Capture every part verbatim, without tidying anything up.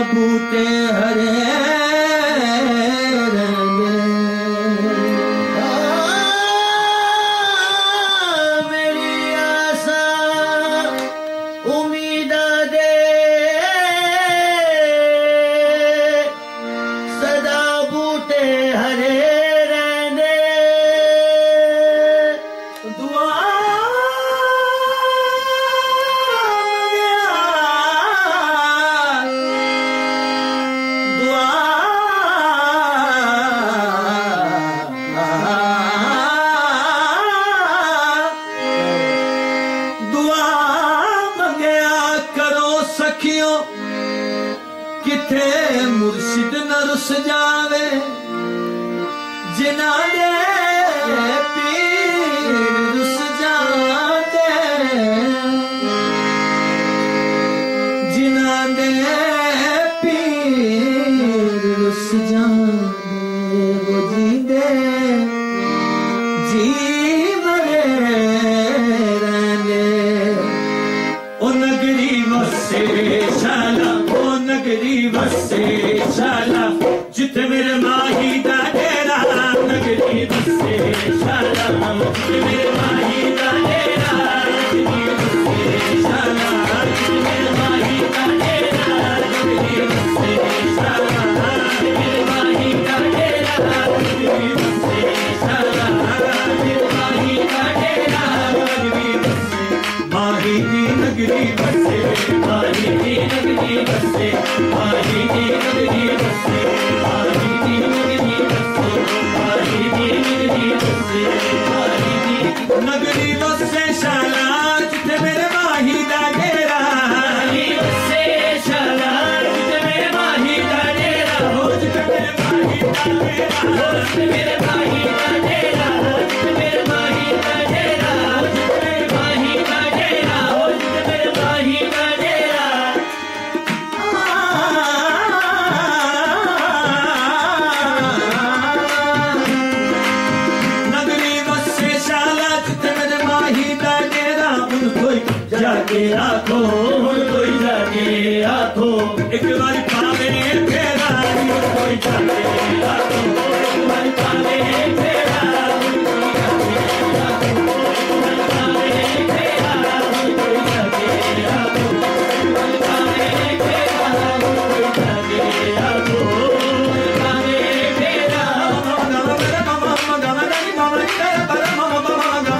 बूटे हरे किथे मुर्शिद न रुस जावे जिना दे पीर रुस जाते जिना दे पीर रुस जाते वो जी दे जी मरे रहने ओ नगरी वसे शाला नगरी बसे शाला जिथे मेरे माही दा डेरा नगरी बसे शाला जिथे मेरे माही दा डेरा नगरी बसे शाला जिथे मेरे माही दा डेरा नगरी बसे शाला जिथे मेरे माही दा डेरा नगरी बसे शाला जिथे माही दा डेरा नगरी बसे माही दी नगरी बसे माही दी नगरी बसे माही दी नगरी बसे माही दी नगरी बसे माही दी नगरी बसे माही दी नगरी बसे शाला जिथे मेरे माही दा डेरा नगरी बसे शाला जिथे मेरे माही दा डेरा हो जिथे मेरे माही दा डेरा हो जिथे मेरे माही दा डेरा हो जिथे मेरे माही दा डेरा हो जिथे मेरे माही दा डेरा हो जिथे मेरे माही दा डेरा जाके आखो कोई जाके आखो एक बारी पावे फेरा कोई जाके आखो एक बारी पावे फेरा कोई जाके आखो एक बारी पावे फेरा कोई जाके आखो एक बारी पावे फेरा कोई जाके आखो पावे फेरा ममा ममा ममा ममा ममा ममा ममा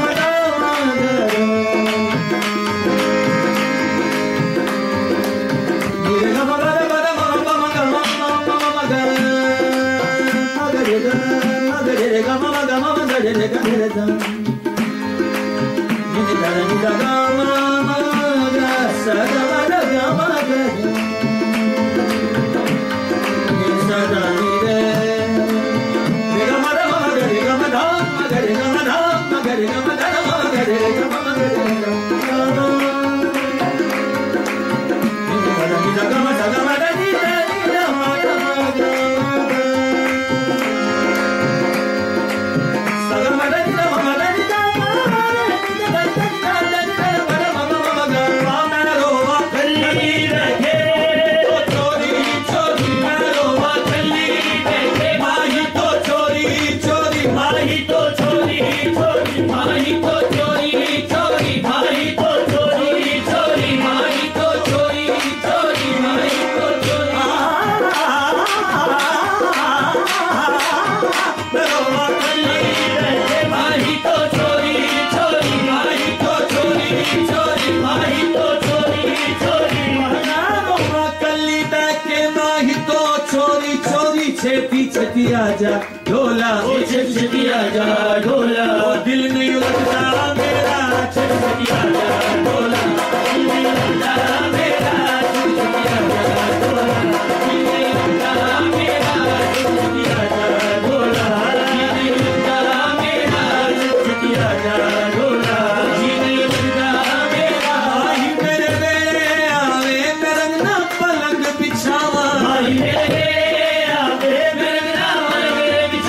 छेती छेती आजा ढोला छेती छेती आजा ढोला दिल नहीं लगता मेरा छेती छेती आजा ढोला दिल नहीं लगता मेरा छेती छेती आजा ढोला दिल नहीं लगता मेरा छेती छेती आजा ढोला दिल नहीं लगता मेरा छेती छेती आजा ढोला दिल नहीं लगता मेरा ही मेरे मेरे आवे मेरंगना पलंग बिछावा ही मेरे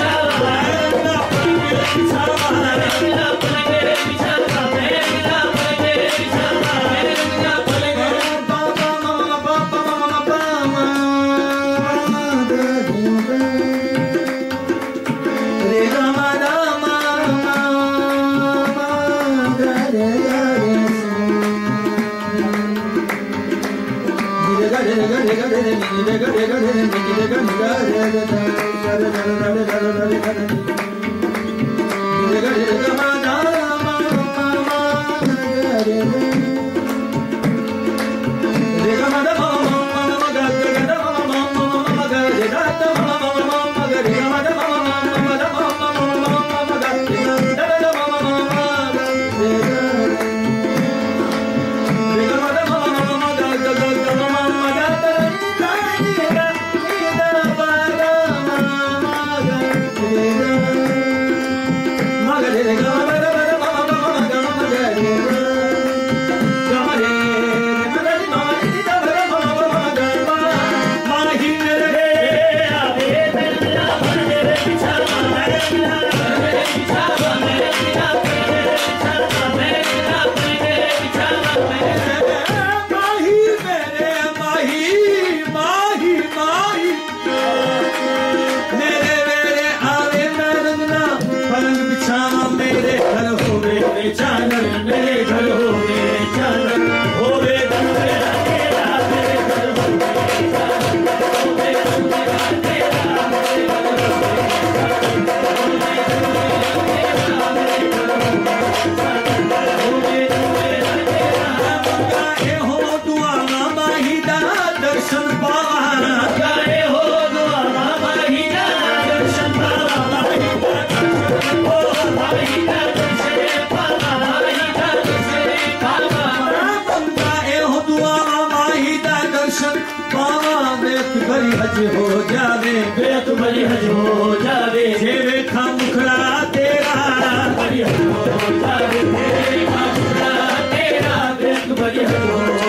हो जावे बेत बड़ी हज हो जावे जेवे खा मुखड़ा तेरा बड़ी हज हो जावे जेवे खा मुखड़ा तेरा बेत बड़ी हज हो